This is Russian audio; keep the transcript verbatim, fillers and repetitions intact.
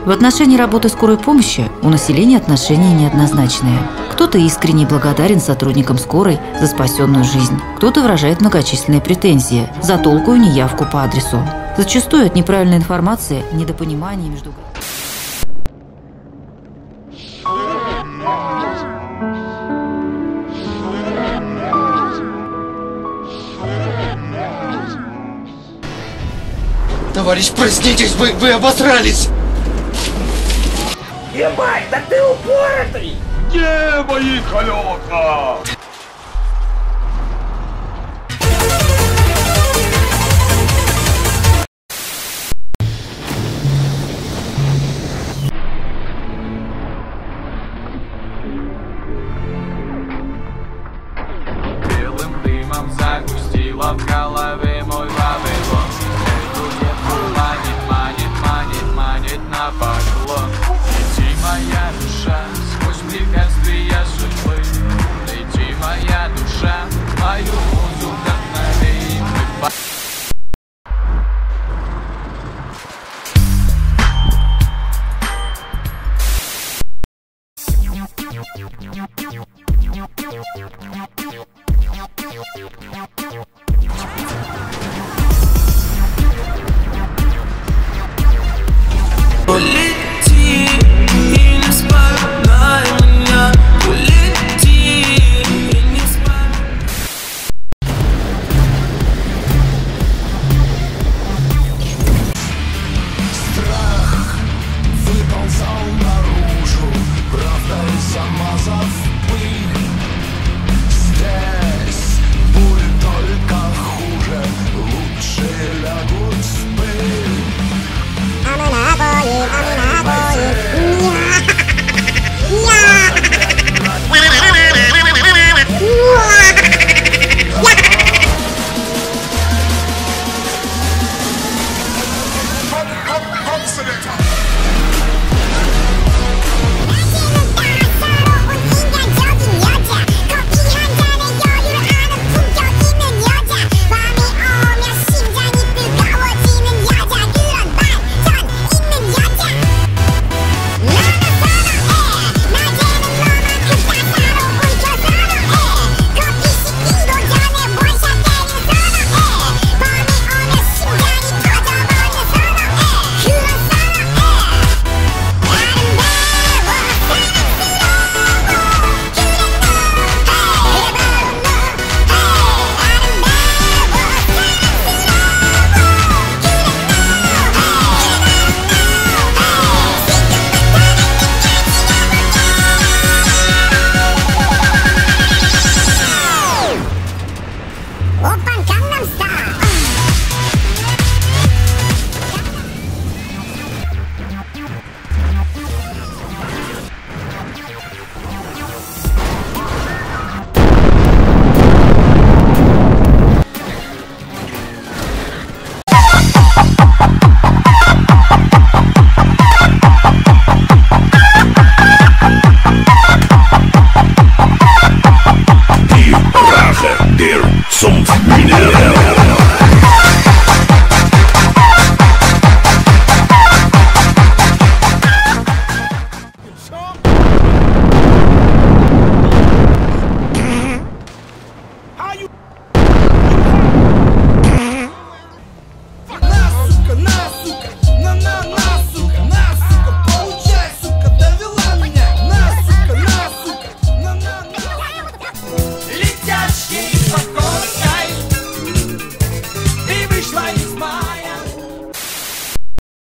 В отношении работы скорой помощи у населения отношения неоднозначные. Кто-то искренне благодарен сотрудникам скорой за спасенную жизнь, кто-то выражает многочисленные претензии за толкую неявку по адресу. Зачастую от неправильной информации, недопонимания между... Товарищ, проснитесь, вы, вы обосрались! Ебать, да ты упоротый! Где мои колеса? Белым дымом загустила в голове мой Вавилон. Эту девку манит, манит, манит, манит на поклон. Лети, моя душа, сквозь препятствия судьбы. Лети, моя душа, мою музу вдохнови. Мы Улети и не вспоминай меня. Улети и не вспоминай. Страх выползал наружу, правдой замазав пыль. Здесь будет только хуже, лучше лягут в пыль. А мы на бой, а мы на бой. На, сука, на, сука, на, на, на, сука, на!